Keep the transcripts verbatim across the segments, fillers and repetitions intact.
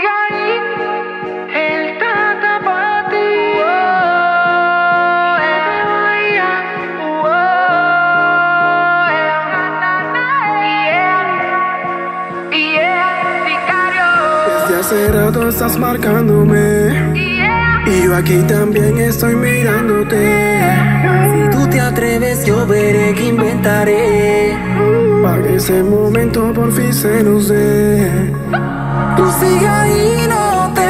sigue ahí, él está para ti. Oh, yeah. Oh, yeah. Yeah. Sicario. Desde hace rato estás marcándome, Yeah. y yo aquí también estoy mirándote. Si tú te atreves, yo veré que inventaré Para que ese momento por fin se nos dé. Tú sigue ahí, no te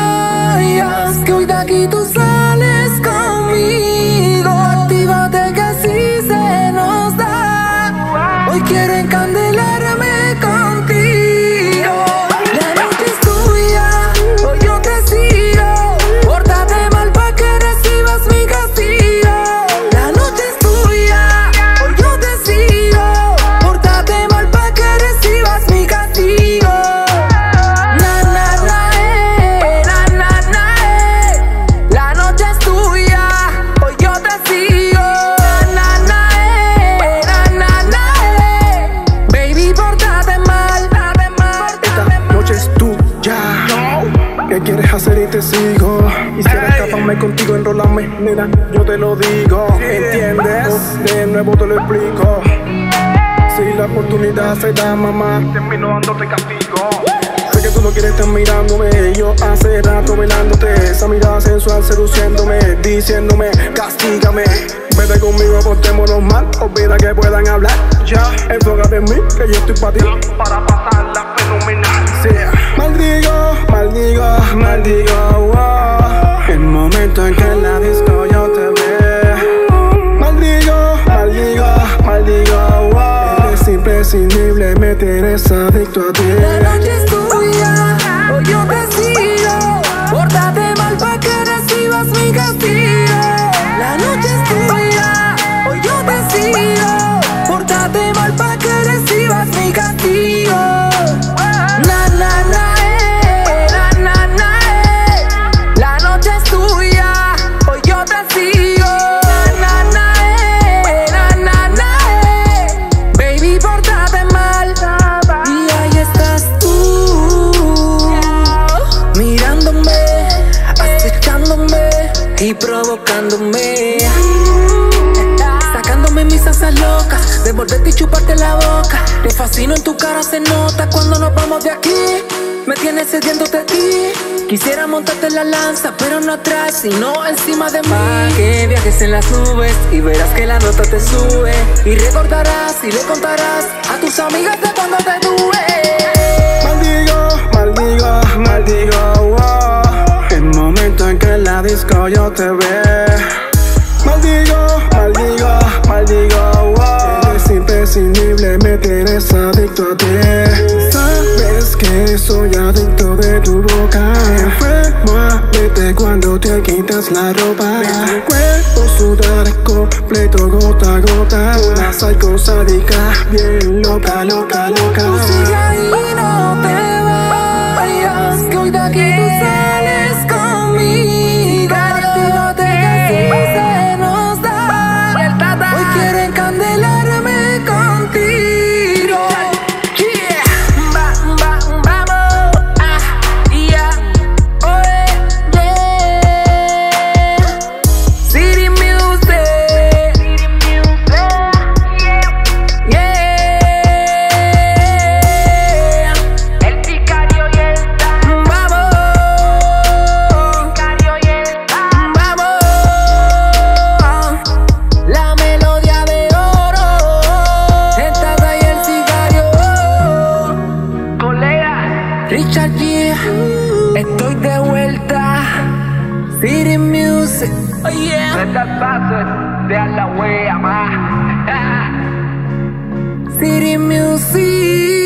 vayas, que hoy de aquí tú sales conmigo. Actívate que así se nos da. Hoy quiero encandelarme contigo. La noche es tuya, hoy yo te sigo. Pórtate mal pa' que recibas mi castigo. La noche es tuya, hoy yo te sigo. Pórtate mal pa' que recibas mi castigo. Na na na eh, na na na eh. La noche es tuya, hoy yo te sigo. Na na na eh, na na na eh. Baby, pórtate mal, pórtate mal. Esta noche es tuya. ¿Qué quieres hacer y te sigo? Quisiera escaparme contigo, enrolarme, nena, yo te lo digo. ¿Entiendes? De nuevo te lo explico. Si la oportunidad se da, mamá, termino dándote castigo. Sé que tú no quieres estar mirándome, yo hace rato velándote. Esa mirada sensual seduciéndome, diciéndome, castígame. Vete conmigo, portémonos mal, olvida que puedan hablar. Ya, enfócate en mí, que yo estoy para ti, para pasarla fenomenal. Sí. Maldigo, maldigo, maldigo, wow. El momento en que en la disco yo te ve. Maldigo, maldigo, maldigo, wow. Eres imprescindible, me tienes adicto a ti. La noche es tuya, hoy yo te sigo. Pórtate mal pa' que recibas mi castigo. La noche es tuya, hoy yo te sigo. Pórtate mal pa' que recibas mi castigo. Na na na eh, na na na eh. La noche es tuya, hoy yo te sigo. Na na na eh, na na na eh. Baby, pórtate mal. Y ahí estás tú, mirándome, acechándome y provocándome, sacándome mis asas locas, de morderte y chuparte la boca. Te fascino, en tu cara se nota cuando nos vamos de aquí. Me tienes sediéndote a ti. Quisiera montarte en la lanza, pero no atrás, sino encima de mí. Pa' que viajes en las nubes y verás que la nota te sube. Y recordarás y le contarás a tus amigas de cuando te tuve. Maldigo, maldigo, maldigo, wow. El momento en que en la disco yo te ve. Maldigo, maldigo, maldigo, wow. Eres imprescindible, me tienes adicto a ti. Sabes que soy adicto de tu boca. Enfermo a verte cuando te quitas la ropa. Mi cuerpo sudar completo, gota a gota. Una psycho sádica, bien loca, loca, loca. Tú sigue ahí, no te vayas, que hoy de aquí tú sales conmigo. Actívate que así se nos da. Hoy quiero encandelarme contigo. Yeah. Va, va, vamos, ah, yeah, oye, yeah. City Music, yeah. El sicario y el Dan. Vamos, Sicario y el Dan. vamos. La melodía de oro, el Tata y el sicario. Colega. Richard G, estoy de vuelta. City Music, oh yeah. No te pases de a la wea más. City Music.